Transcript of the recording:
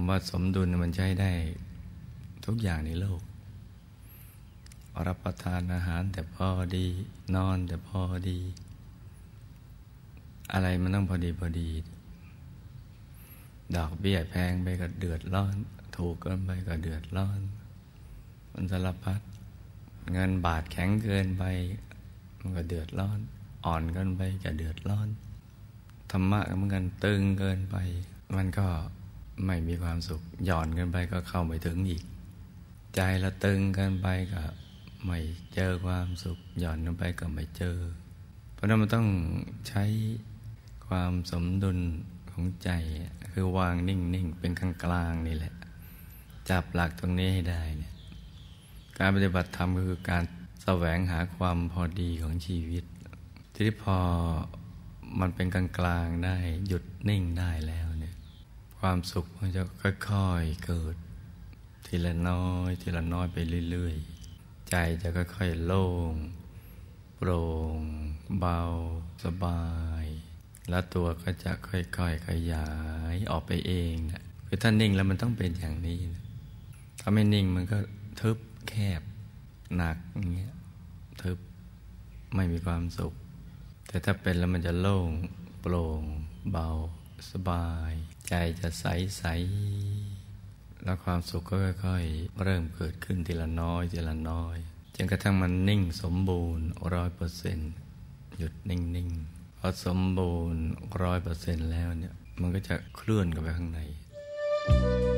ำว่าสมดุลมันใช้ได้ทุกอย่างในโลกรับประทานอาหารแต่พอดีนอนแต่พอดีอะไรมันต้องพอดีพอดีดอกเบี้ยแพงไปก็เดือดร้อนถูกเกินไปก็เดือดร้อนมันสารพัดเงินบาทแข็งเกินไปมันก็เดือดร้อนอ่อนเกินไปก็เดือดร้อนธรรมะก็เหมือนกันตึงเกินไปมันก็ไม่มีความสุขหย่อนเกินไปก็เข้าไม่ถึงอีกใจละตึงเกินไปก็ไม่เจอความสุขหย่อนลงไปก็ไม่เจอเพราะนั้นมันต้องใช้ความสมดุลของใจคือวางนิ่งๆเป็นกลางๆนี่แหละจับหลักตรงนี้ให้ได้เนี่ยการปฏิบัติธรรมก็คือการแสวงหาความพอดีของชีวิตที่พอมันเป็นกลางๆได้หยุดนิ่งได้แล้วเนี่ยความสุขมันจะค่อยๆเกิดทีละน้อยทีละน้อยไปเรื่อยๆใจจะค่อยๆโล่งโปร่งเบาสบายแล้วตัวก็จะค่อยๆขยายออกไปเองนะคือถ้านิ่งแล้วมันต้องเป็นอย่างนี้นะถ้าไม่นิ่งมันก็ทึบแคบหนักอย่างเงี้ยทึบไม่มีความสุขแต่ถ้าเป็นแล้วมันจะโล่งโปร่งเบาสบายใจจะใสๆแล้วความสุขก็ค่อยๆเริ่มเกิดขึ้นทีละน้อยทีละน้อยจนกระทั่งมันนิ่งสมบูรณ์ 100% หยุดนิ่งๆพอสมบูรณ์ 100% แล้วเนี่ยมันก็จะเคลื่อนกันไปข้างใน